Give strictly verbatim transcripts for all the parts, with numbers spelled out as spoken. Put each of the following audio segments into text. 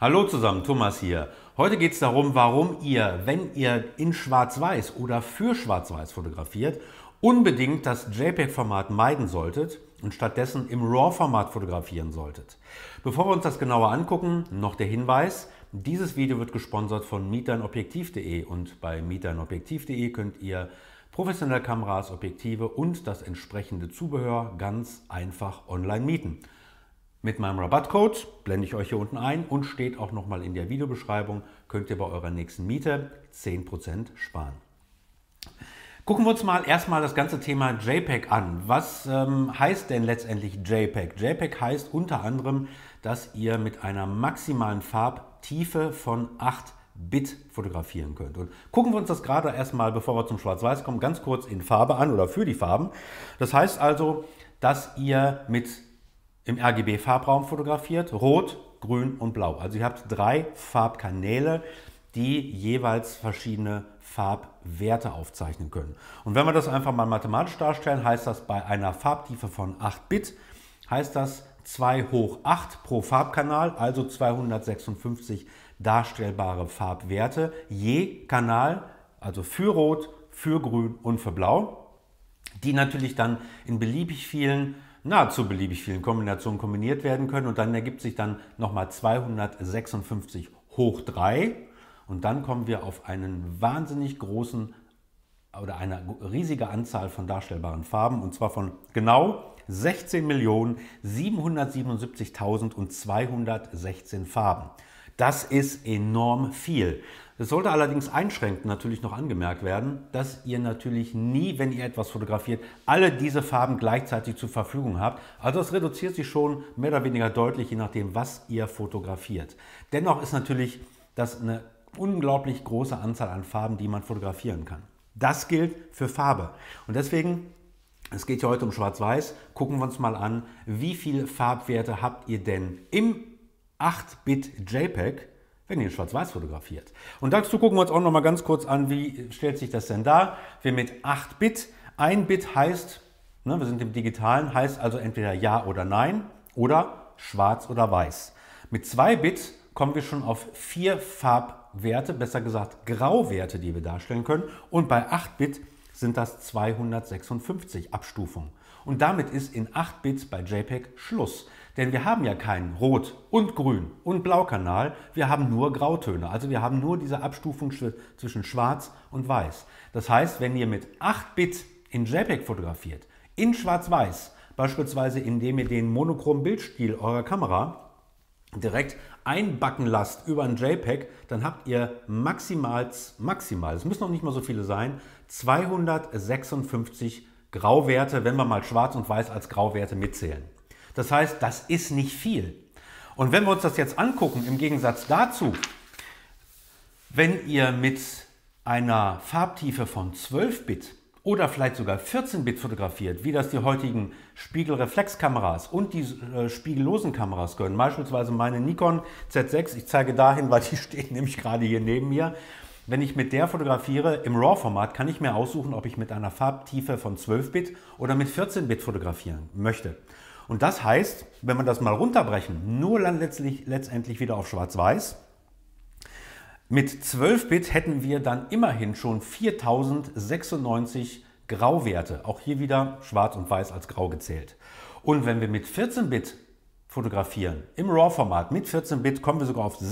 Hallo zusammen, Thomas hier. Heute geht es darum, warum ihr, wenn ihr in Schwarz-Weiß oder für Schwarz-Weiß fotografiert, unbedingt das JPEG-Format meiden solltet und stattdessen im RAW-Format fotografieren solltet. Bevor wir uns das genauer angucken, noch der Hinweis: Dieses Video wird gesponsert von mieternobjektiv punkt de und bei mieternobjektiv punkt de könnt ihr professionelle Kameras, Objektive und das entsprechende Zubehör ganz einfach online mieten. Mit meinem Rabattcode, blende ich euch hier unten ein und steht auch nochmal in der Videobeschreibung, könnt ihr bei eurer nächsten Miete zehn Prozent sparen. Gucken wir uns mal erstmal das ganze Thema JPEG an. Was ähm, heißt denn letztendlich JPEG? JPEG heißt unter anderem, dass ihr mit einer maximalen Farbtiefe von acht Bit fotografieren könnt. Und gucken wir uns das gerade erstmal, bevor wir zum Schwarz-Weiß kommen, ganz kurz in Farbe an oder für die Farben. Das heißt also, dass ihr mit im R G B-Farbraum fotografiert, Rot, Grün und Blau. Also ihr habt drei Farbkanäle, die jeweils verschiedene Farbwerte aufzeichnen können. Und wenn wir das einfach mal mathematisch darstellen, heißt das bei einer Farbtiefe von acht Bit, heißt das zwei hoch acht pro Farbkanal, also zweihundertsechsundfünfzig darstellbare Farbwerte je Kanal, also für Rot, für Grün und für Blau, die natürlich dann in beliebig vielen nahezu beliebig vielen Kombinationen kombiniert werden können und dann ergibt sich dann nochmal zweihundertsechsundfünfzig hoch drei und dann kommen wir auf einen wahnsinnig großen oder eine riesige Anzahl von darstellbaren Farben und zwar von genau sechzehn Millionen siebenhundertsiebenundsiebzigtausendzweihundertsechzehn Farben. Das ist enorm viel. Es sollte allerdings einschränkend natürlich noch angemerkt werden, dass ihr natürlich nie, wenn ihr etwas fotografiert, alle diese Farben gleichzeitig zur Verfügung habt. Also es reduziert sich schon mehr oder weniger deutlich, je nachdem, was ihr fotografiert. Dennoch ist natürlich das eine unglaublich große Anzahl an Farben, die man fotografieren kann. Das gilt für Farbe. Und deswegen, es geht ja heute um Schwarz-Weiß, gucken wir uns mal an, wie viele Farbwerte habt ihr denn im acht Bit JPEG, wenn ihr Schwarz-Weiß fotografiert. Und dazu gucken wir uns auch noch mal ganz kurz an, wie stellt sich das denn dar? Wir mit acht Bit, ein Bit heißt, ne, wir sind im Digitalen, heißt also entweder Ja oder Nein oder Schwarz oder Weiß. Mit zwei Bit kommen wir schon auf vier Farbwerte, besser gesagt Grauwerte, die wir darstellen können. Und bei acht Bit sind das zweihundertsechsundfünfzig Abstufungen. Und damit ist in acht Bit bei JPEG Schluss. Denn wir haben ja keinen Rot- und Grün- und Blaukanal, wir haben nur Grautöne. Also wir haben nur diese Abstufung zwischen Schwarz und Weiß. Das heißt, wenn ihr mit acht Bit in JPEG fotografiert, in Schwarz-Weiß, beispielsweise indem ihr den monochromen Bildstil eurer Kamera direkt einbacken lasst über ein JPEG, dann habt ihr maximal, maximal, es müssen noch nicht mal so viele sein, zweihundertsechsundfünfzig Grauwerte, wenn wir mal Schwarz und Weiß als Grauwerte mitzählen. Das heißt, das ist nicht viel. Und wenn wir uns das jetzt angucken, im Gegensatz dazu, wenn ihr mit einer Farbtiefe von zwölf Bit oder vielleicht sogar vierzehn Bit fotografiert, wie das die heutigen Spiegelreflexkameras und die äh, spiegellosen Kameras können, beispielsweise meine Nikon Z sechs, ich zeige dahin, weil die steht nämlich gerade hier neben mir. Wenn ich mit der fotografiere im RAW-Format, kann ich mir aussuchen, ob ich mit einer Farbtiefe von zwölf Bit oder mit vierzehn Bit fotografieren möchte. Und das heißt, wenn wir das mal runterbrechen, nur dann letztlich, letztendlich wieder auf Schwarz-Weiß. Mit zwölf Bit hätten wir dann immerhin schon viertausendsechsundneunzig Grauwerte. Auch hier wieder Schwarz und Weiß als Grau gezählt. Und wenn wir mit vierzehn Bit fotografieren, im RAW-Format mit vierzehn Bit, kommen wir sogar auf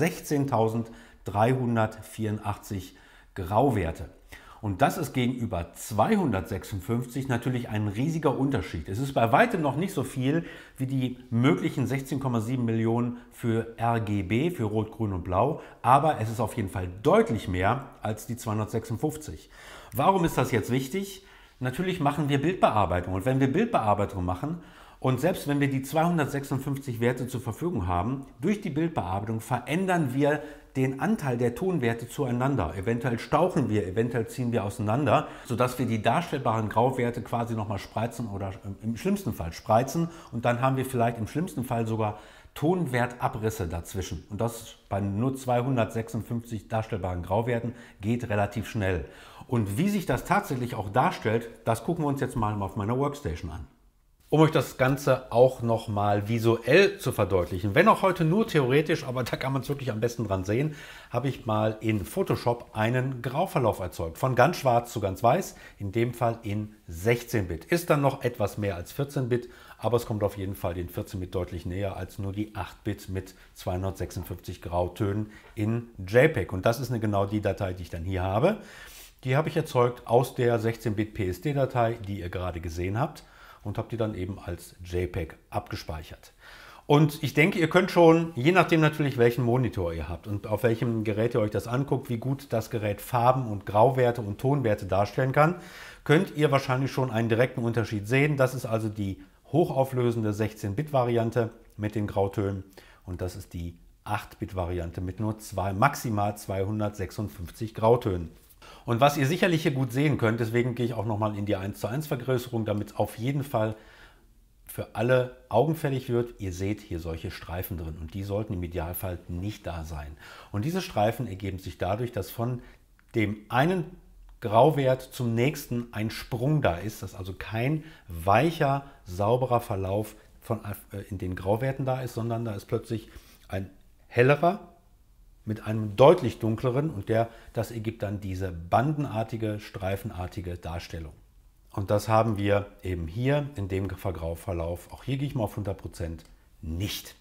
sechzehntausenddreihundertvierundachtzig Grauwerte. Und das ist gegenüber zweihundertsechsundfünfzig natürlich ein riesiger Unterschied. Es ist bei weitem noch nicht so viel wie die möglichen sechzehn Komma sieben Millionen für R G B, für Rot, Grün und Blau, aber es ist auf jeden Fall deutlich mehr als die zweihundertsechsundfünfzig. Warum ist das jetzt wichtig? Natürlich machen wir Bildbearbeitung und wenn wir Bildbearbeitung machen und selbst wenn wir die zweihundertsechsundfünfzig Werte zur Verfügung haben, durch die Bildbearbeitung verändern wir den Anteil der Tonwerte zueinander. Eventuell stauchen wir, eventuell ziehen wir auseinander, sodass wir die darstellbaren Grauwerte quasi nochmal spreizen oder im schlimmsten Fall spreizen und dann haben wir vielleicht im schlimmsten Fall sogar Tonwertabrisse dazwischen. Und das bei nur zweihundertsechsundfünfzig darstellbaren Grauwerten geht relativ schnell. Und wie sich das tatsächlich auch darstellt, das gucken wir uns jetzt mal auf meiner Workstation an. Um euch das Ganze auch nochmal visuell zu verdeutlichen, wenn auch heute nur theoretisch, aber da kann man es wirklich am besten dran sehen, habe ich mal in Photoshop einen Grauverlauf erzeugt. Von ganz schwarz zu ganz weiß, in dem Fall in sechzehn Bit. Ist dann noch etwas mehr als vierzehn Bit, aber es kommt auf jeden Fall den vierzehn Bit deutlich näher als nur die acht Bit mit zweihundertsechsundfünfzig Grautönen in JPEG. Und das ist eine, genau die Datei, die ich dann hier habe. Die habe ich erzeugt aus der sechzehn Bit P S D-Datei, die ihr gerade gesehen habt, und habe die dann eben als JPEG abgespeichert. Und ich denke, ihr könnt schon, je nachdem natürlich, welchen Monitor ihr habt und auf welchem Gerät ihr euch das anguckt, wie gut das Gerät Farben und Grauwerte und Tonwerte darstellen kann, könnt ihr wahrscheinlich schon einen direkten Unterschied sehen. Das ist also die hochauflösende sechzehn Bit Variante mit den Grautönen und das ist die acht Bit Variante mit nur zwei, maximal zweihundertsechsundfünfzig Grautönen. Und was ihr sicherlich hier gut sehen könnt, deswegen gehe ich auch nochmal in die eins zu eins Vergrößerung, damit es auf jeden Fall für alle augenfällig wird. Ihr seht hier solche Streifen drin und die sollten im Idealfall nicht da sein. Und diese Streifen ergeben sich dadurch, dass von dem einen Grauwert zum nächsten ein Sprung da ist, dass also kein weicher, sauberer Verlauf von, äh, in den Grauwerten da ist, sondern da ist plötzlich ein hellerer mit einem deutlich dunkleren und der, das ergibt dann diese bandenartige, streifenartige Darstellung. Und das haben wir eben hier in dem Grauverlauf, auch hier gehe ich mal auf hundert Prozent, nicht.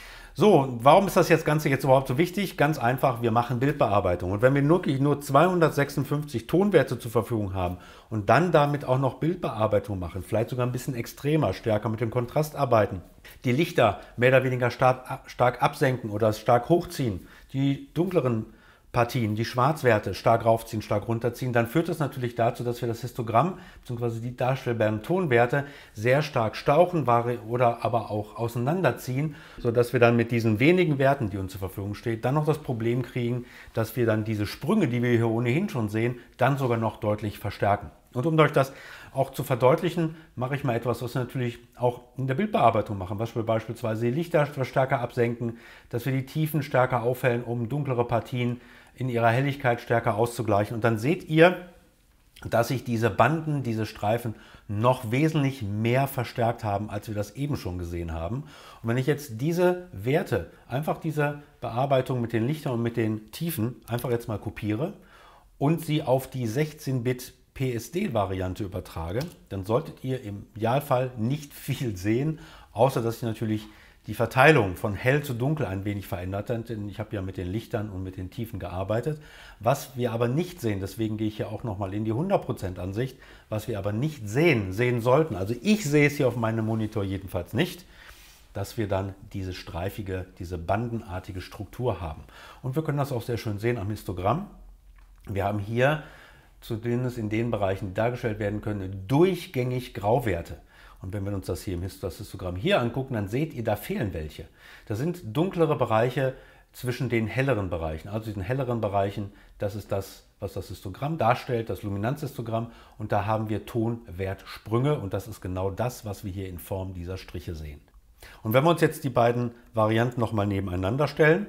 So, warum ist das jetzt Ganze jetzt überhaupt so wichtig? Ganz einfach, wir machen Bildbearbeitung. Und wenn wir wirklich nur zweihundertsechsundfünfzig Tonwerte zur Verfügung haben und dann damit auch noch Bildbearbeitung machen, vielleicht sogar ein bisschen extremer, stärker mit dem Kontrast arbeiten, die Lichter mehr oder weniger stark, stark absenken oder stark hochziehen, die dunkleren Partien, die Schwarzwerte stark raufziehen, stark runterziehen, dann führt das natürlich dazu, dass wir das Histogramm bzw. die darstellbaren Tonwerte sehr stark stauchen oder aber auch auseinanderziehen, sodass wir dann mit diesen wenigen Werten, die uns zur Verfügung stehen, dann noch das Problem kriegen, dass wir dann diese Sprünge, die wir hier ohnehin schon sehen, dann sogar noch deutlich verstärken. Und um euch das auch zu verdeutlichen, mache ich mal etwas, was wir natürlich auch in der Bildbearbeitung machen, was wir beispielsweise die Lichter stärker absenken, dass wir die Tiefen stärker aufhellen, um dunklere Partien in ihrer Helligkeit stärker auszugleichen. Und dann seht ihr, dass sich diese Banden, diese Streifen noch wesentlich mehr verstärkt haben, als wir das eben schon gesehen haben. Und wenn ich jetzt diese Werte, einfach diese Bearbeitung mit den Lichtern und mit den Tiefen einfach jetzt mal kopiere und sie auf die sechzehn Bit P S D-Variante übertrage, dann solltet ihr im Idealfall nicht viel sehen, außer dass ich natürlich die Verteilung von hell zu dunkel ein wenig verändert hat, denn ich habe ja mit den Lichtern und mit den Tiefen gearbeitet. Was wir aber nicht sehen, deswegen gehe ich hier auch nochmal in die hundert Prozent Ansicht, was wir aber nicht sehen, sehen sollten, also ich sehe es hier auf meinem Monitor jedenfalls nicht, dass wir dann diese streifige, diese bandenartige Struktur haben. Und wir können das auch sehr schön sehen am Histogramm. Wir haben hier, zu denen es in den Bereichen dargestellt werden können, durchgängig Grauwerte. Und wenn wir uns das hier im Histogramm hier angucken, dann seht ihr, da fehlen welche. Das sind dunklere Bereiche zwischen den helleren Bereichen. Also diesen helleren Bereichen, das ist das, was das Histogramm darstellt, das Luminanzhistogramm. Und da haben wir Tonwertsprünge und das ist genau das, was wir hier in Form dieser Striche sehen. Und wenn wir uns jetzt die beiden Varianten nochmal nebeneinander stellen,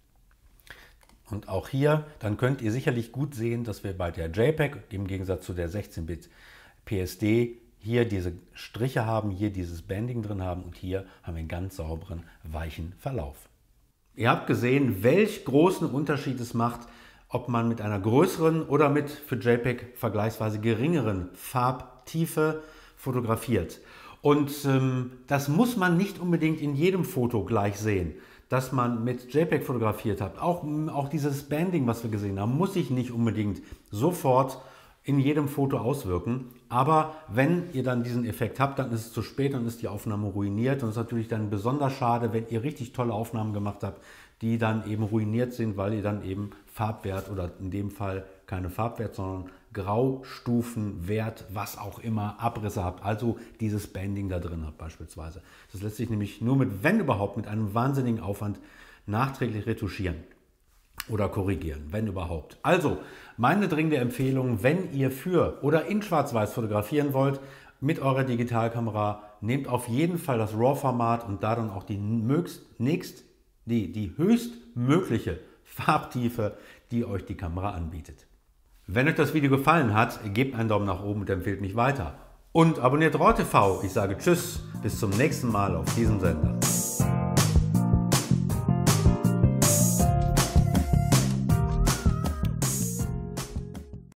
und auch hier, dann könnt ihr sicherlich gut sehen, dass wir bei der JPEG im Gegensatz zu der sechzehn Bit P S D hier diese Striche haben, hier dieses Banding drin haben und hier haben wir einen ganz sauberen, weichen Verlauf. Ihr habt gesehen, welch großen Unterschied es macht, ob man mit einer größeren oder mit für JPEG vergleichsweise geringeren Farbtiefe fotografiert. Und ähm, das muss man nicht unbedingt in jedem Foto gleich sehen, dass man mit JPEG fotografiert hat. Auch, auch dieses Banding, was wir gesehen haben, muss sich nicht unbedingt sofort in jedem Foto auswirken. Aber wenn ihr dann diesen Effekt habt, dann ist es zu spät, dann ist die Aufnahme ruiniert. Und es ist natürlich dann besonders schade, wenn ihr richtig tolle Aufnahmen gemacht habt, die dann eben ruiniert sind, weil ihr dann eben Farbwert oder in dem Fall keine Farbwert, sondern Graustufenwert, was auch immer, Abrisse habt, also dieses Banding da drin habt beispielsweise. Das lässt sich nämlich nur mit, wenn überhaupt, mit einem wahnsinnigen Aufwand nachträglich retuschieren oder korrigieren, wenn überhaupt. Also, meine dringende Empfehlung, wenn ihr für oder in Schwarz-Weiß fotografieren wollt, mit eurer Digitalkamera, nehmt auf jeden Fall das RAW-Format und da dann auch die, mögst, nächst, die, die höchstmögliche Farbtiefe, die euch die Kamera anbietet. Wenn euch das Video gefallen hat, gebt einen Daumen nach oben und empfehlt mich weiter. und abonniert RAW T V. Ich sage Tschüss, bis zum nächsten Mal auf diesem Sender.